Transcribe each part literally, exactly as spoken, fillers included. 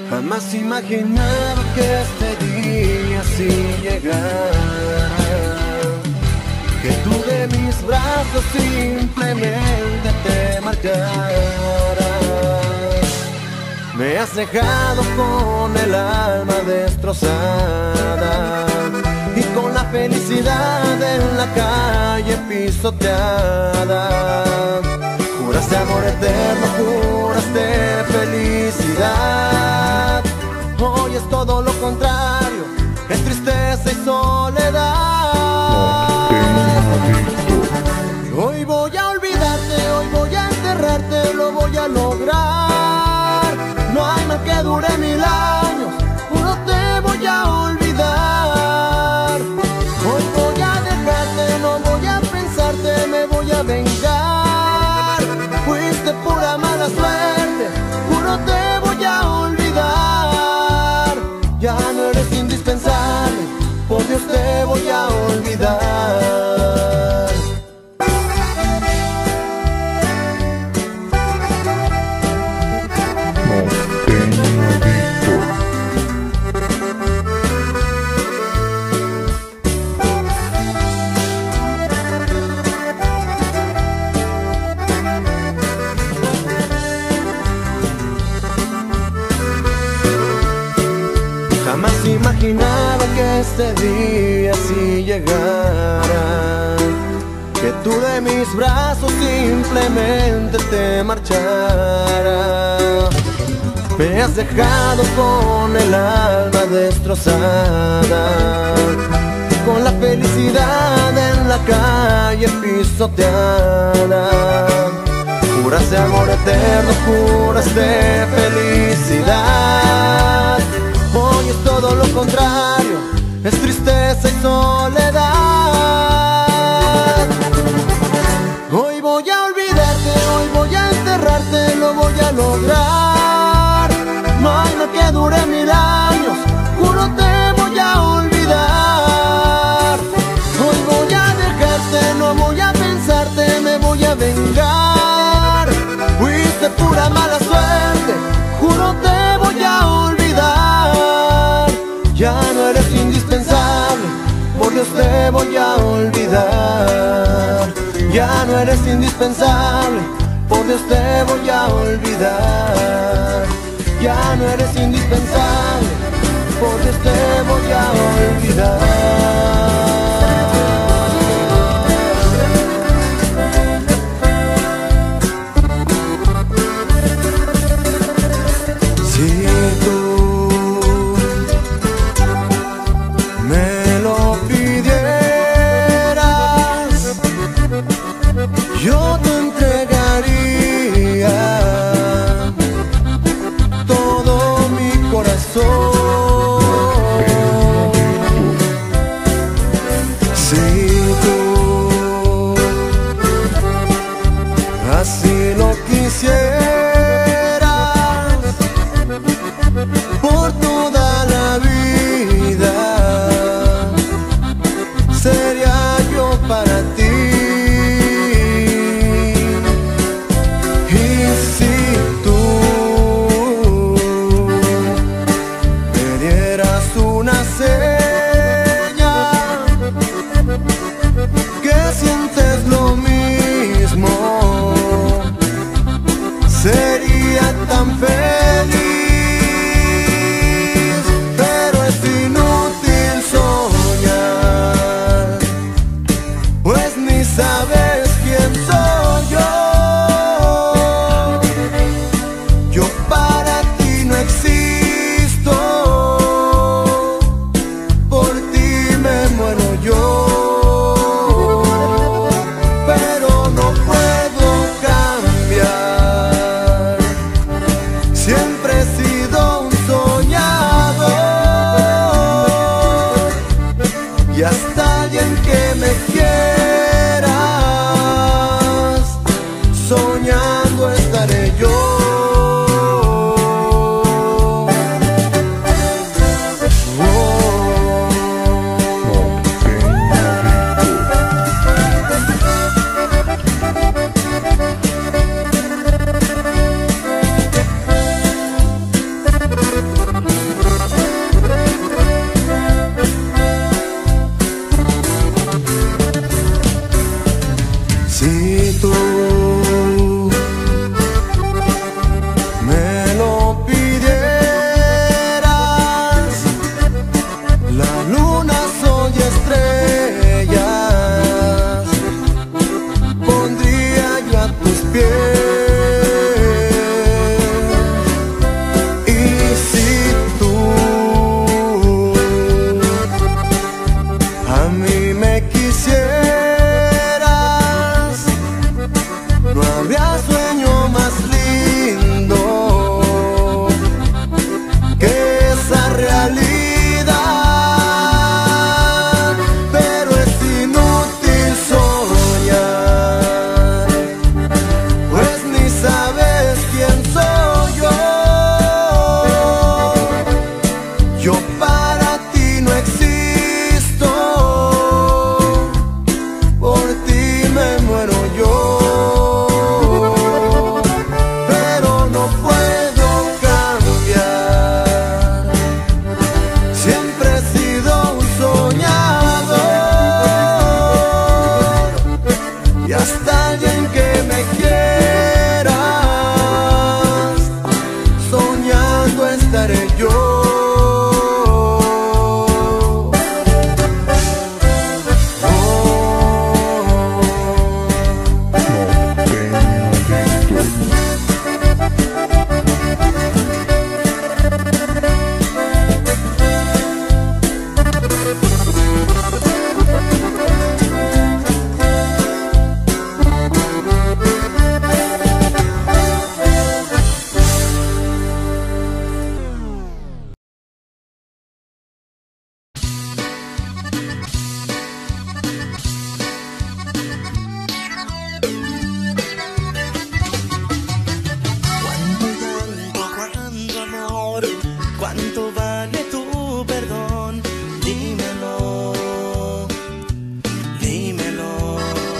Jamás imaginaba que este día así llegara, que tú de mis brazos simplemente te marcharas. Me has dejado con el alma destrozada y con la felicidad en la calle pisoteada. Juraste amor eterno, juraste felicidad. Hoy es todo lo contrario, es tristeza y soledad. Hoy voy a olvidarte, hoy voy a enterrarte, lo voy a lograr. No hay mal que dure mil años, no te voy a olvidar. Hoy voy a dejarte, no voy a pensarte, me voy a vengar. Fuiste pura mala suerte, juro te voy a olvidar. Ya no eres indispensable, por Dios te voy a olvidar. Jamás imaginaba que este día así llegara, que tú de mis brazos simplemente te marcharas. Me has dejado con el alma destrozada, con la felicidad en la calle pisoteada. Juraste amor eterno, juraste felicidad. Hoy es todo lo contrario, es tristeza y soledad. Hoy voy a olvidarte, hoy voy a enterrarte, lo voy a lograr. No hay nada que dure mil años, juro te voy a olvidar. Hoy voy a dejarte, no voy a pensarte, me voy a vengar. Fuiste pura mala suerte, juro te voy a olvidar. Ya no eres indispensable, por Dios te voy a olvidar. Ya no eres indispensable, por Dios te voy a olvidar. Ya no eres indispensable, por Dios te voy a olvidar. Yo te entregaría todo mi corazón. Si tú así lo quisieras, por toda la vida sería yo para ti. Una señal que sientes lo mismo, sería tan feliz. Pero es inútil soñar, pues ni sabes quién soy yo. Yo para ti no existo. Y hasta alguien que me quieras, soñando estaré yo. Oh. me lo pidieras, la luna, sol y estrellas pondría yo a tus pies. ¿Cuánto vale tu perdón? Dímelo, dímelo.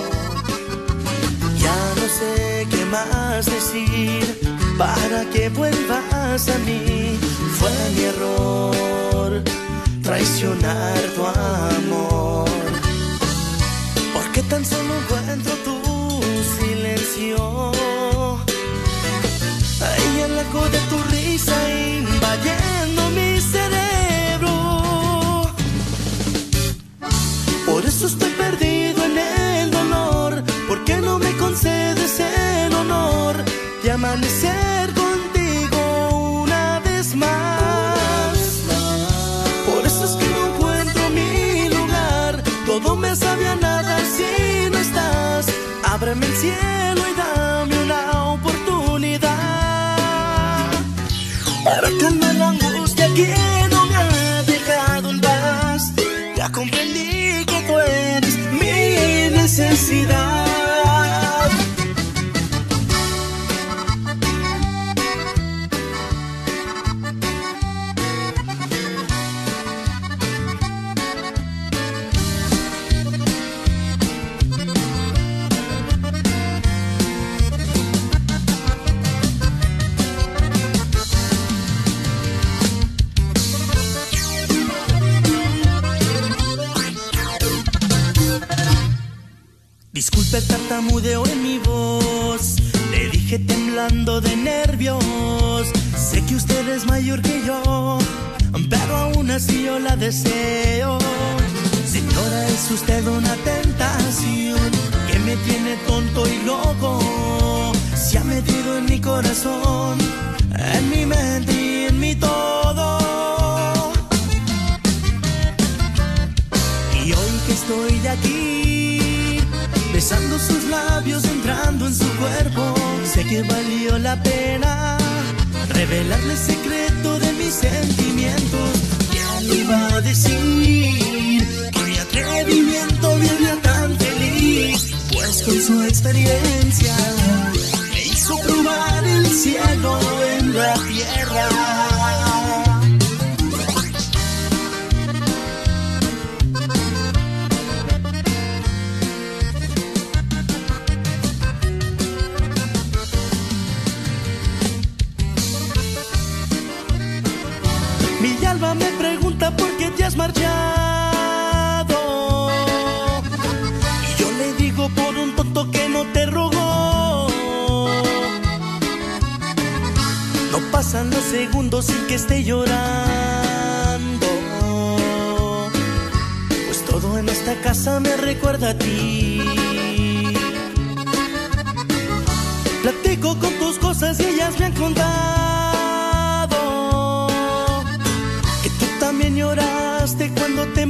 Ya no sé qué más decir para que vuelvas a mí. Fue mi error traicionar tu amor, porque tan solo encuentro tu silencio ahí el eco de tu risa invadiendo mi cerebro. Por eso estoy perdido en el dolor, porque no me concedes el honor de amanecer contigo una vez más. Por eso es que no encuentro mi lugar, todo me sabe a nada si no estás. Ábreme el cielo y dame una oportunidad para calmar la angustia que no me ha dejado en paz. Ya comprendí que tú eres mi necesidad. Disculpe el tartamudeo en mi voz, le dije temblando de nervios. Sé que usted es mayor que yo, pero aún así yo la deseo. Señora, es usted una tentación que me tiene tonto y loco. Se ha metido en mi corazón, en mi mente y en mi todo. Y hoy que estoy aquí, besando sus labios, entrando en su cuerpo, sé que valió la pena revelarle el secreto de mis sentimientos. Ya le iba a decir que mi atrevimiento viene tan feliz, pues con su experiencia me hizo probar el cielo en la tierra. Mi alma me pregunta por qué te has marchado, y yo le digo por un tonto que no te rogó. pasan los segundos sin que esté llorando, pues todo en esta casa me recuerda a ti. Platico con tus cosas y ellas me han contado que tú también lloraste cuando te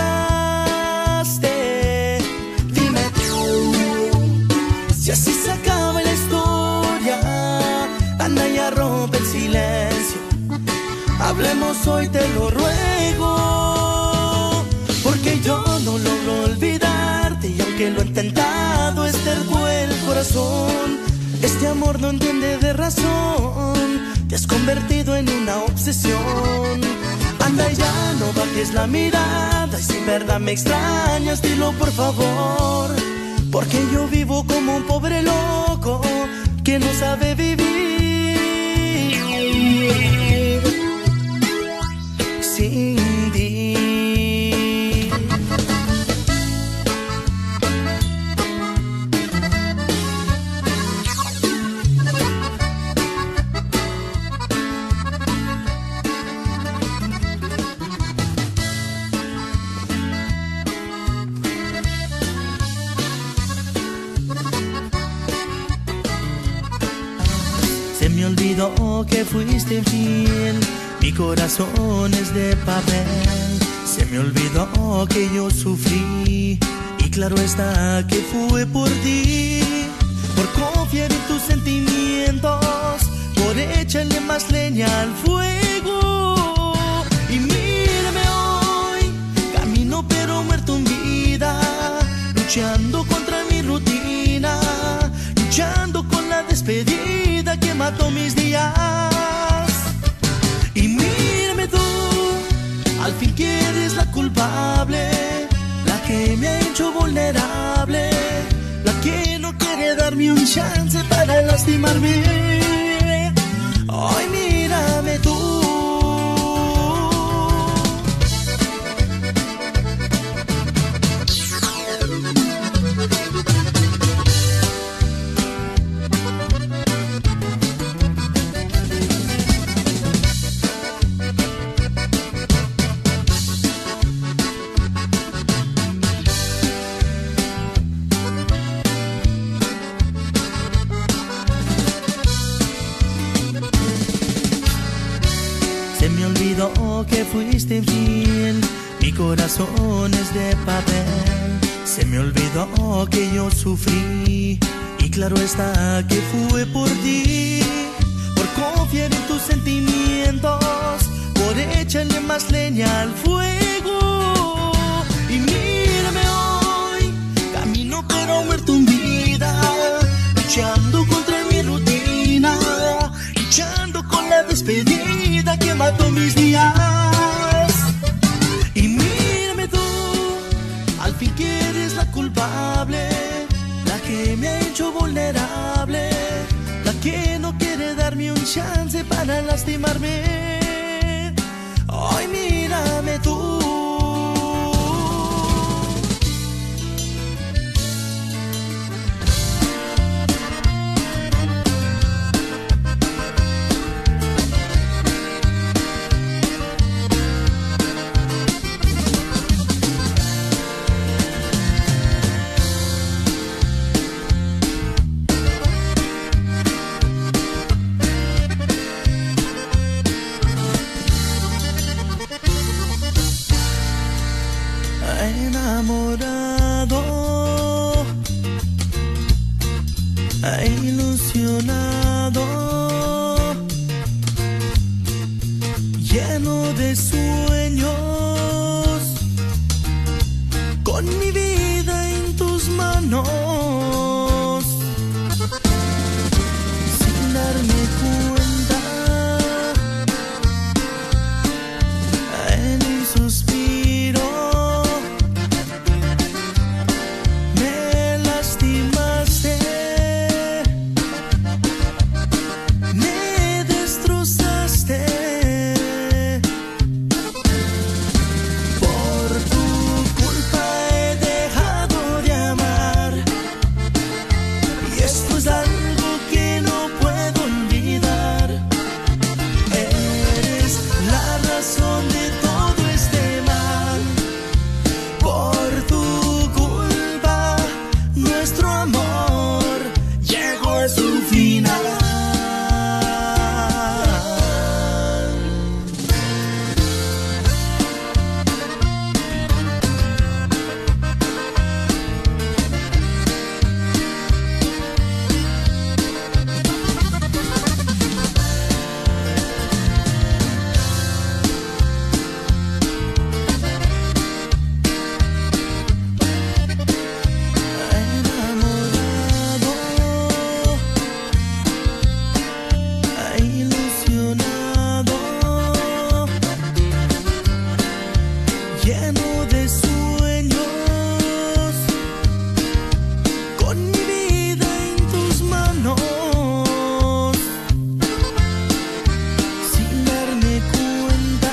marchaste. Dime tú, si así se acaba la historia, anda y rompe el silencio. Hablemos hoy, te lo ruego, porque yo no logro olvidarte y aunque lo he intentado, es terco el corazón. Este amor no entiende de razón, te has convertido en una obsesión. Anda y ya no bajes la mirada, y si en verdad me extrañas, dilo por favor, porque yo vivo como un pobre loco que no sabe vivir sin ti. Se me olvidó que fuiste infiel, mi corazón es de papel. Se me olvidó que yo sufrí, y claro está que fue por ti, por confiar en tus sentimientos, por echarle más leña al fuego. Y mírame hoy, camino pero muerto en vida, luchando contra mi rutina, luchando con la despedida que mató mis días. Y mírame tú, al fin que eres la culpable, la que me ha hecho vulnerable, la que no quiere darme un chance para lastimarme. Ay, mírame tú. Se me olvidó que fuiste infiel, mi corazón es de papel. Se me olvidó que yo sufrí, y claro está que fue por ti, por confiar en tus sentimientos, por echarle más leña al fuego. Y mírame hoy, camino pero muerto en vida, luchando contra mi rutina, luchando con la despedida que mató mis días. Y mírame tú, al fin que eres la culpable, la que me ha hecho vulnerable, la que no quiere darme un chance para lastimarme. Ay, mírame tú. Enamorado, ilusionado, lleno de sueños, con mi vida en tus manos, sin darme cuenta, en un suspiro fue su final. Lleno de sueños, con mi vida en tus manos, sin darme cuenta,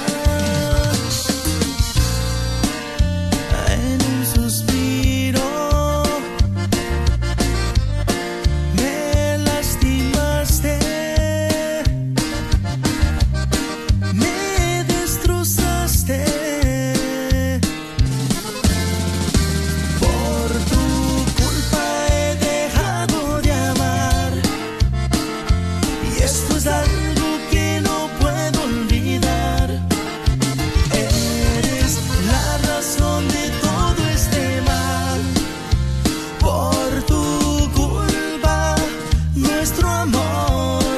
en un suspiro me lastimaste, me destrozaste. Nuestro amor